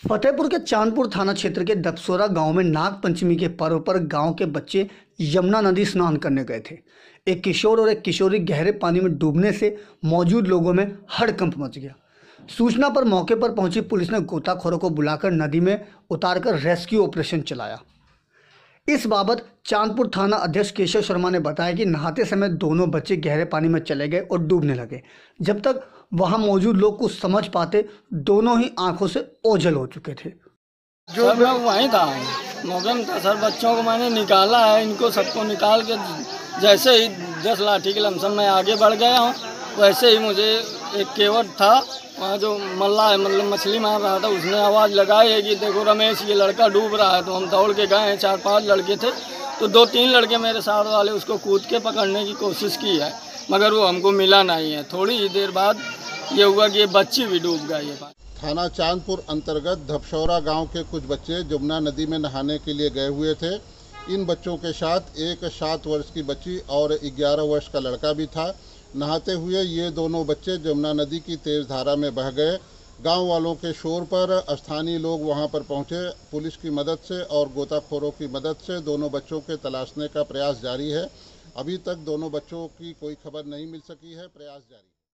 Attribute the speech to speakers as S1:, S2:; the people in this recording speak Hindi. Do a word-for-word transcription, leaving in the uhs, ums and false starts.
S1: फतेहपुर के चांदपुर थाना क्षेत्र के दबसोरा गांव में नाग पंचमी के पर्व पर गांव के बच्चे यमुना नदी स्नान करने गए थे। एक किशोर और एक किशोरी गहरे पानी में डूबने से मौजूद लोगों में हड़कंप मच गया। सूचना पर मौके पर पहुंची पुलिस ने गोताखोरों को बुलाकर नदी में उतारकर रेस्क्यू ऑपरेशन चलाया। इस बाबत चांदपुर थाना अध्यक्ष केशव शर्मा ने बताया कि नहाते समय दोनों बच्चे गहरे पानी में चले गए और डूबने लगे। जब तक वहां मौजूद लोग कुछ समझ पाते, दोनों ही आंखों से ओझल हो चुके थे।
S2: जो मैं वहीं था, मौके में था सर। बच्चों को मैंने निकाला है, इनको सबको निकाल के जैसे ही दस लाठी के लमसम में आगे बढ़ गया हूँ, वैसे ही मुझे एक केवट था वहाँ जो मल्ला है, मतलब मछली मार रहा था, उसने आवाज़ लगाई है कि देखो रमेश ये लड़का डूब रहा है। तो हम दौड़ के गए हैं, चार पांच लड़के थे, तो दो तीन लड़के मेरे साथ वाले उसको कूद के पकड़ने की कोशिश की है, मगर वो हमको मिला नहीं है। थोड़ी ही देर बाद ये हुआ कि ये बच्ची भी डूब गई है।
S3: थाना चांदपुर अंतर्गत धपशौरा गांव के कुछ बच्चे जमुना नदी में नहाने के लिए गए हुए थे। इन बच्चों के साथ एक सात वर्ष की बच्ची और ग्यारह वर्ष का लड़का भी था। नहाते हुए ये दोनों बच्चे जमुना नदी की तेज धारा में बह गए। गांव वालों के शोर पर स्थानीय लोग वहां पर पहुंचे। पुलिस की मदद से और गोताखोरों की मदद से दोनों बच्चों के तलाशने का प्रयास जारी है। अभी तक दोनों बच्चों की कोई खबर नहीं मिल सकी है। प्रयास जारी।